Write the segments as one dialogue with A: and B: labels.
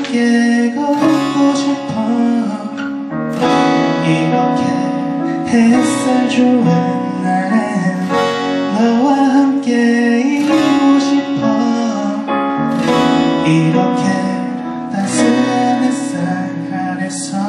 A: 함께 걷고 싶어. 이렇게 햇살 좋은 날엔 너와 함께 있고 싶어. 이렇게 따스한 햇살 아래서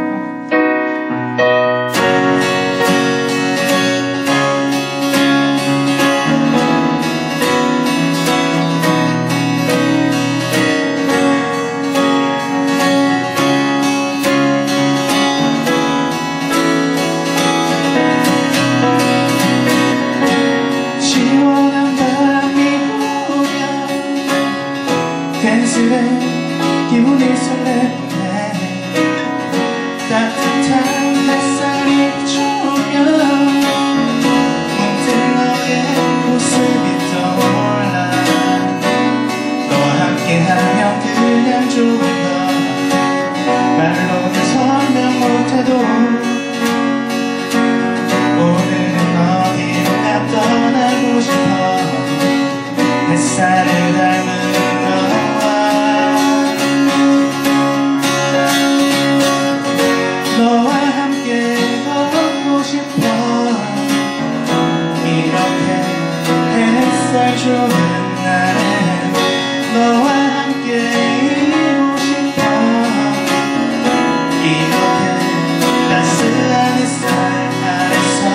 A: 괜스레 기분이 설레네. 따뜻한 햇살이 비추면 문득 너의 모습이 떠올라. 너와 함께하면 그냥 좋은 것 말로는 설명 못해도 오늘은 어디로나 떠나고 싶어. 햇살을 닮은 너와 함께 걷고 싶어. 이렇게 햇살 좋은 날에 너와 함께 있고 싶어. 이렇게 따스한 햇살 아래서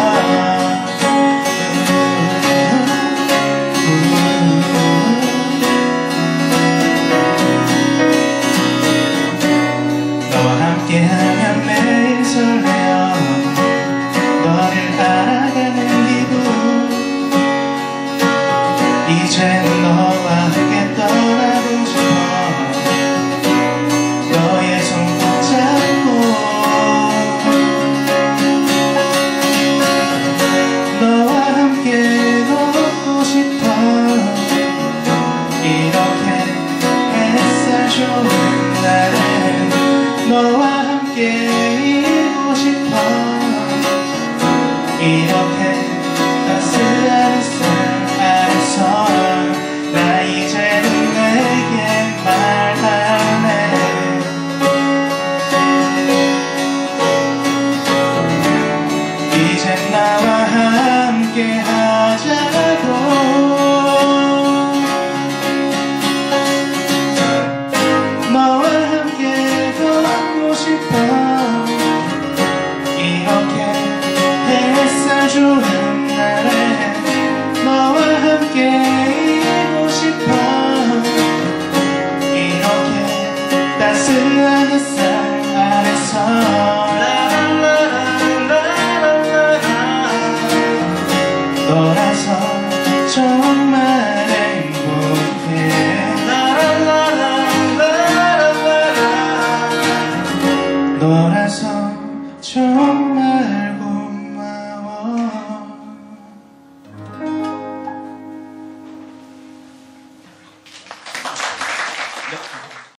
A: 너와 함께하면 매일 설레어. 너를 알아가는 기분. 이제는 너와 함께 떠나고 싶어. 너의 손 붙잡고 너와 함께 걷고 싶어. 이렇게 햇살 좋은 날엔 너와 함께 있고 싶어. 이렇게